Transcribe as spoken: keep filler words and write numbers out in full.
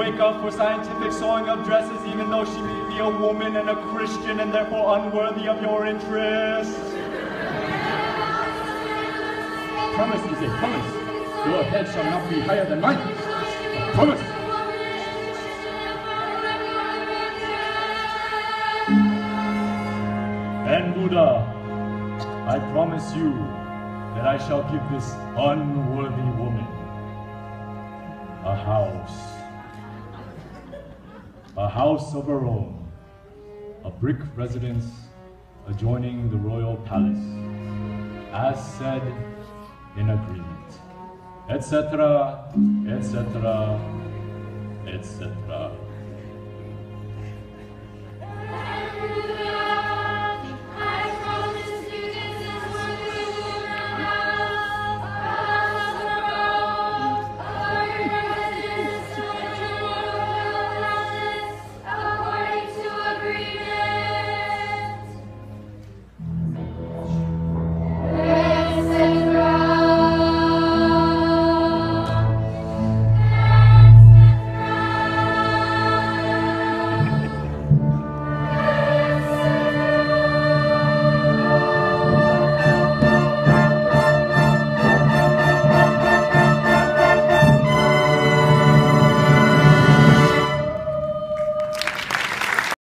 break up for scientific sewing of dresses, even though she may be a woman and a Christian and therefore unworthy of your interest. Promise is a promise. Your head shall not be higher than mine. A promise. And Buddha, I promise you that I shall give this unworthy woman a house. A house of her own. A brick residence adjoining the royal palace, as said in agreement, et cetera, et cetera, et cetera.